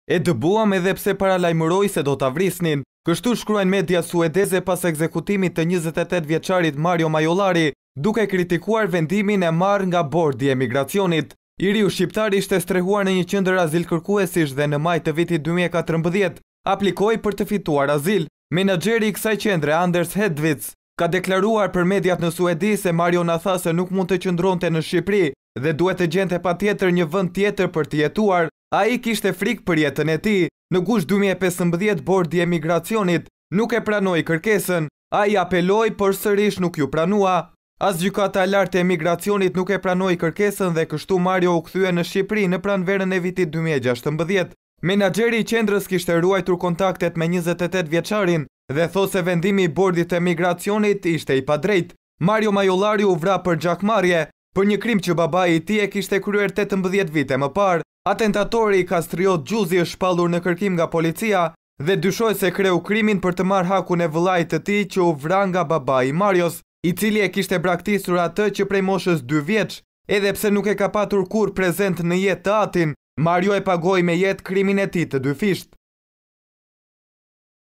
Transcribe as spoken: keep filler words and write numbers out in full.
E dëbuam edhe pse paralajmëroi se do ta vrisnin. Kështu shkruajnë media suedeze pas ekzekutimit të njëzet e tetë vjeçarit Mario Maiolari, duke kritikuar vendimin e marrë nga bordi i emigracionit. I riu shqiptar ishte strehuar në një qendër azilkërkuesish dhe në maj të vitit dy mijë e katërmbëdhjetë aplikoi për të fituar azil. Menaxheri i kësaj qendre, Anders Hedvits, ka deklaruar për mediat në Suedi se Mario na tha se nuk mund të qëndronte në Shqipëri dhe duhet të gjente patjetër një vend tjetër për të jetuar. Ai kishte frikë për jetën e tij. Në gusht dy mijë e pesëmbëdhjetë bordi i emigracionit nuk e pranoi kërkesën. Ai apeloi, por sërish nuk ju pranua. As gjykata e lartë e emigracionit nuk e pranoi kërkesën dhe kështu Mario u kthye në Shqipëri në pranverën e vitit dy mijë e gjashtëmbëdhjetë. Menaxheri i qendrës kishte ruajtur kontaktet me njëzet e tetë vjeçarin dhe thos se vendimi i bordit të emigracionit ishte i padrejtë. Mario Maiolari u vra për gjakmarrje, për një krim që babai i tij e kishte kryer tetëmbëdhjetë vite më parë. Atentatori Kastriot Gjuzi është shpallur në kërkim nga policia dhe dyshohet se kreu krimin për të marrë hakun e vëllait të tij që u vra nga babai i Marios, i cili e kishte braktisur atë që prej moshës dy vjeç, edhe pse nuk e ka patur kur prezent në jetë të atin. Mario e pagoi me jetë krimin e tij të dyfisht.